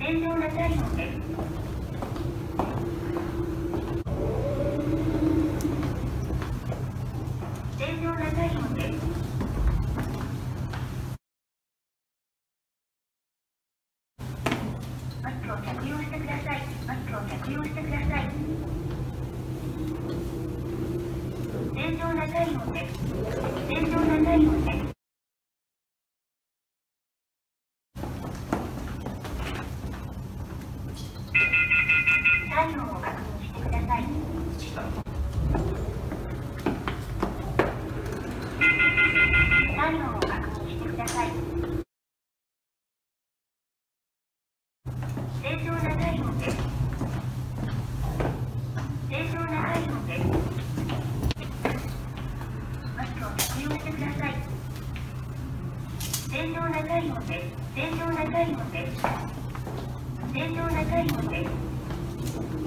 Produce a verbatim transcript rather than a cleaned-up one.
正常な体温です。正常な体温です。マスクを着用してください。マスクを着用してください。正常な体温です。正常な体温です。体温を確認してください。体温を確認してください。正常な体温です。正常な体温です。マスクを着用してください。正常な体温です。正常な体温です。正常な体温です。